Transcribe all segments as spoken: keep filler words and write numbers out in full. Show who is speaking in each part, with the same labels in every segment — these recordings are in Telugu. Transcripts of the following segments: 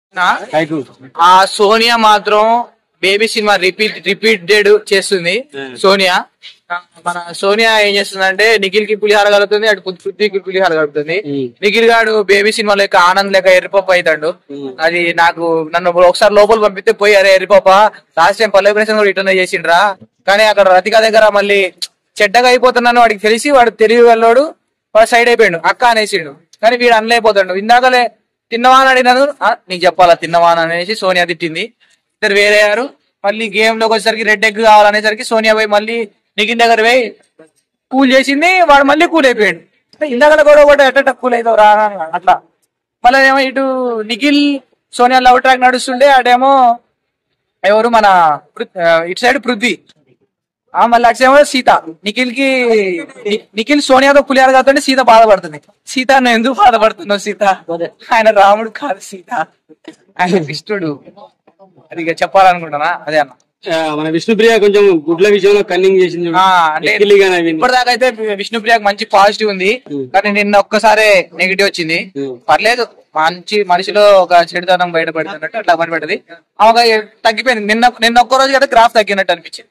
Speaker 1: ఆ సోనియా మాత్రం బేబీ సినిమా రిపీట్ రిపీటెడ్ చేస్తుంది. సోనియా మన సోనియా ఏం చేస్తుందంటే నిఖిల్ కి పులిహార కలుగుతుంది, అటు పృథ్వీకి పులిహార కలుగుతుంది. నిఖిల్ గాడు బేబీ సినిమా లెక్క ఆనంద్ లెక్క ఎర్రిపప్ప అవుతాడు. అది నాకు నన్ను ఒకసారి లోపల పంపిస్తే పోయి అరే ఎర్రిపప్ప లాస్ట్ టైం పల్లవి ప్రసాద్ కూడా ఇటనే చేసిండ్రా, కానీ అక్కడ రతిక దగ్గర మళ్ళీ చెడ్డగా అయిపోతున్నాను వాడికి తెలిసి వాడు తెలివి వెళ్ళాడు, వాడు సైడ్ అయిపోయాడు అక్క అనేసిండు. కానీ వీడు అనలేకపోతాడు. ఇందాకలే తిన్నవా అని అడిగినాను, నీకు చెప్పాలా తిన్నవా అని అనేసి సోనియా తిట్టింది. ఇద్దరు వేరేయారు. మళ్ళీ గేమ్ లోకి వచ్చేసరికి రెడ్ ఎగ్ కావాలనేసరికి సోనియా పోయి మళ్ళీ నిఖిల్ దగ్గర పోయి కూల్ చేసింది, వాడు మళ్ళీ కూల్ అయిపోయాడు. ఇందాక కూడా ఒకటి ఎట్ట కూల్ అవుతావు రా అట్లా. మళ్ళీ ఏమో ఇటు నిఖిల్ సోనియా లవ్ ట్రాక్ నడుస్తుండే, అటేమో ఎవరు మన ఇటు సైడ్ పృథ్వీ, మళ్ళీ అక్షేమో సీత. నిఖిల్ కి నిఖిల్ సోనియాతో పులిహార కాదంటే సీత బాధపడుతుంది. సీత నువ్వు ఎందుకు బాధపడుతున్నావు సీత, ఆయన రాముడు కాదు సీత, ఆయన కృష్ణుడు. అది ఇక చెప్పాలనుకుంటున్నా. అదే అన్న
Speaker 2: మన విష్ణుప్రియ కొంచెం గుడ్ల విషయంలో కన్నింగ్ చేసింది.
Speaker 1: అంటే ఇప్పటిదాకా అయితే విష్ణుప్రియకి మంచి పాజిటివ్ ఉంది, కానీ నిన్న ఒక్కసారే నెగిటివ్ వచ్చింది. పర్లేదు మంచి మనిషిలో ఒక చెడుతనం బయటపడుతున్నట్టు అట్లా పనిపడ్డది. ఆమె తగ్గిపోయింది. నిన్న నిన్న ఒక్క రోజు కదా గ్రాఫ్ తగ్గినట్టు అనిపించింది.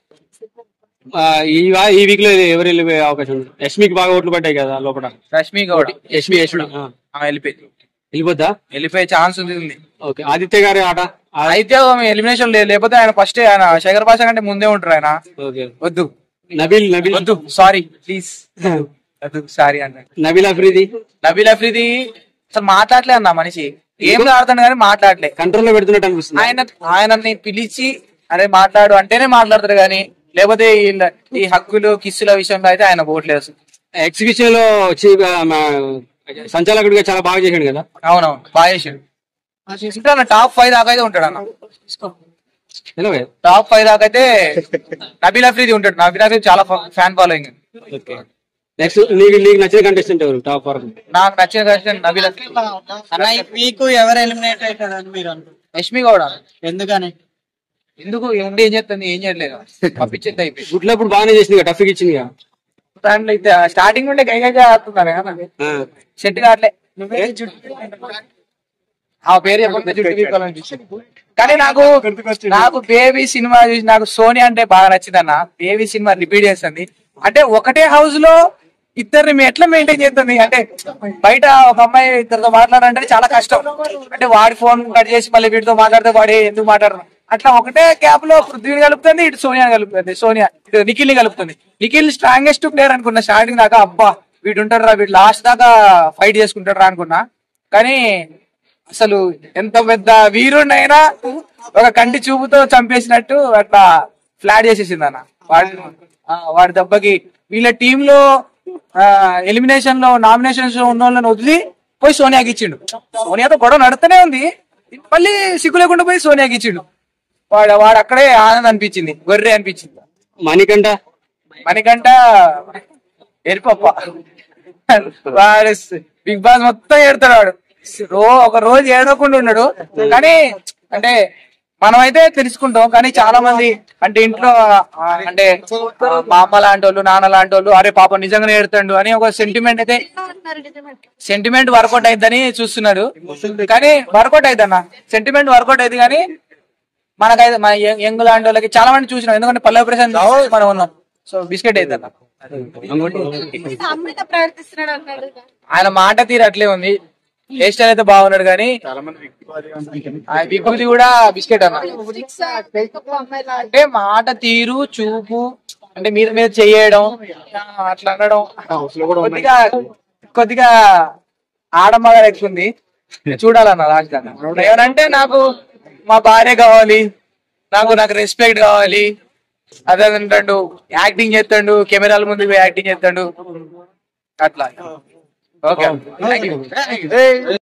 Speaker 2: ఈ వీక్ లో ఎవరు వెళ్ళిపోయే అవకాశం ఉంది? యష్మికి బాగా ఓట్లు పడ్డాయి కదా లోపల.
Speaker 1: రష్మి గౌడ
Speaker 2: యష్మి యష్మి
Speaker 1: వెళ్ళిపోయింది.
Speaker 2: వెళ్ళిపోద్దా?
Speaker 1: వెళ్ళిపోయే ఛాన్స్ ఉంది.
Speaker 2: ఓకే, ఆదిత్య గారి ఆట
Speaker 1: అయితే ఎలిమినేషన్ లేదు, లేకపోతే ఆయన ఫస్ట్ ఆయన శేఖర్ భాష కంటే ముందే ఉంటారు ఆయన. వద్దు
Speaker 2: నబీల్ నబీల్
Speaker 1: వద్దు సారీ ప్లీజ్ వద్దు సారీ అన్న.
Speaker 2: నబీల్ అఫ్రీది
Speaker 1: నబీల్ అఫ్రీది అసలు మాట్లాడలే అన్న మనిషి. ఏం ఆడుతాడు కానీ మాట్లాడలే,
Speaker 2: కంట్రోల్ లో పెడుతున్నట్టు అనిపిస్తుంది.
Speaker 1: ఆయన ఆయనని పిలిచి అరే మాట్లాడు అంటేనే మాట్లాడతారు, కానీ లేకపోతే ఈ హక్కులు కిస్సుల విషయంలో అయితే ఆయన పోవట్లేదు.
Speaker 2: ఎగ్జిబిషన్ లో సంచాలకుడిగా చాలా బాగా చేశాడు కదా.
Speaker 1: అవునవును బాగా చేశాడు. టాప్ ఫైవ్ దాకా అయితే ఉంటాడు అన్న. టాప్ ఫైవ్ దాకా అయితే నబీల్ అఫ్రీది ఉంటాడు. నబీల్ అఫ్రీది చాలా ఫ్యాన్ ఫాలోయింగ్.
Speaker 2: నెక్స్ట్ నీకు నీకు నచ్చిన కంటెస్టెంట్ ఎవరు టాప్ ఫోర్?
Speaker 1: నాకు నచ్చిన కంటెస్టెంట్ నబీల్ అఫ్రీది.
Speaker 3: మీకు ఎవరు ఎలిమినేట్ అవుతారని మీరు అనుకుంటారు?
Speaker 1: యష్మి గౌడ.
Speaker 3: ఎందుకని?
Speaker 1: ఎందుకు ఉండి ఏం చేస్తుంది, ఏం చేయట్లేదు, పంపించేది అయిపోయింది.
Speaker 2: గుడ్లు అప్పుడు బాగానే చేసింది, టఫ్ ఇచ్చింది.
Speaker 1: దాంట్లో అయితే స్టార్టింగ్ నుండి గైగా ఆడుతున్నారు కదా, సెట్ కావట్లే. ఆ పేరు చెప్పాలనిపించింది. కానీ నాకు నాకు బేబీ సినిమా చూసి నాకు సోనియా అంటే బాగా నచ్చింది అన్న. బేబీ సినిమా రిపీట్ చేస్తుంది అంటే ఒకటే హౌస్ లో ఇద్దరిని ఎట్లా మెయింటైన్ చేస్తుంది అంటే, బయట ఒక అమ్మాయి ఇద్దరితో మాట్లాడాలంటే చాలా కష్టం. అంటే వాడి ఫోన్ కట్ చేసి మళ్ళీ వీటితో మాట్లాడితే వాడి ఎందుకు మాట్లాడరు, అట్లా ఒకటే క్యాప్ లో పృథ్వీని కలుపుతుంది, ఇటు సోనియా కలుపుతుంది, సోనియా ఇటు నిఖిల్ ని కలుపుతుంది. నిఖిల్ స్ట్రాంగెస్ట్ ప్లేయర్ అనుకున్నా స్టార్టింగ్ దాకా. అబ్బా వీడు ఉంటాడు రా, వీడు లాస్ట్ దాకా ఫైట్ చేసుకుంటాడు రా అనుకున్నా. కానీ అసలు ఎంత పెద్ద వీరుడినైనా ఒక కంటి చూపుతో చంపేసినట్టు అట్లా ఫ్లాట్ చేసేసింది అన్న. వాడి వాడి దెబ్బకి వీళ్ళ టీమ్ లో ఎలిమినేషన్ లో నామినేషన్స్ లో ఉన్న వాళ్ళని వదిలి పోయి సోనియాకి ఇచ్చిండు. సోనియాతో గొడవ నడుతూనే ఉంది, మళ్ళీ సిగ్గు లేకుండా పోయి సోనియాకి ఇచ్చిండు. వాడు వాడు అక్కడే ఆనందం అనిపించింది, గొర్రె అనిపించింది.
Speaker 2: మణికంఠ
Speaker 1: మణికంఠ ఎరిపప్ప. వాడు బిగ్ బాస్ మొత్తం ఏడతాడు వాడు. రో ఒక రోజు ఏడవకుండా ఉన్నాడు. కానీ అంటే మనమైతే తెలుసుకుంటాం, కానీ చాలా మంది అంటే ఇంట్లో అంటే మా అమ్మ లాంటి వాళ్ళు నాన్న లాంటి వాళ్ళు అరే పాప నిజంగానే ఏడుతాడు అని ఒక సెంటిమెంట్ అయితే సెంటిమెంట్ వర్కౌట్ అయిద్దని చూస్తున్నాడు. కానీ వర్కౌట్ అయిద్ది అన్న, సెంటిమెంట్ వర్కౌట్ అయింది. కానీ మనకైతే మన యంగ్ లాంటి వాళ్ళకి చాలా మంది చూసినాం, ఎందుకంటే పల్లవి ప్రశాంత్ మనం ఉన్నాం. సో బిస్కెట్ అయితే అన్న ఆయన మాట తీరు అట్లే ఉంది. హెయిర్ స్టైల్ అయితే బాగున్నాడు, కానీ విభూతి కూడా బిస్కెట్ అన్న. అంటే మాట తీరు చూపు అంటే మీద మీద చేయడం అట్లా అనడం కొద్దిగా కొద్దిగా ఆడమ్మగా ఎక్కుంది. చూడాలన్న లాస్ట్ అన్న. ఏమనంటే నాకు మా భార్య కావాలి, నాకు నాకు రెస్పెక్ట్ కావాలి, అదే అంటాడు, యాక్టింగ్ చేస్తాడు, కెమెరాల ముందు యాక్టింగ్ చేస్తాడు అట్లా. ఓకే.